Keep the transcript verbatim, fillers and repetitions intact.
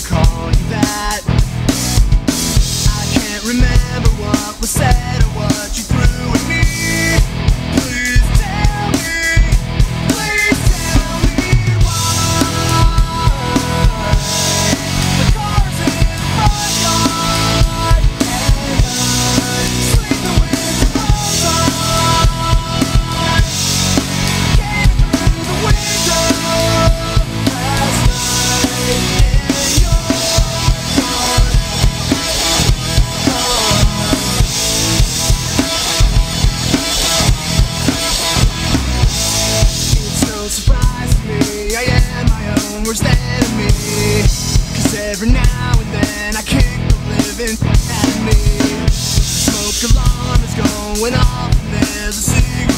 call you that. I can't remember what was said or what you threw at me. Please tell me, please tell me why. The car's in my yard and I'm sleeping with the clothes on. Came through the window last night in your car. It's no surprise to me, I am my own worst enemy. Cause every now and then I kick the living out of me. Smoke alarm is going off and there's a cigarette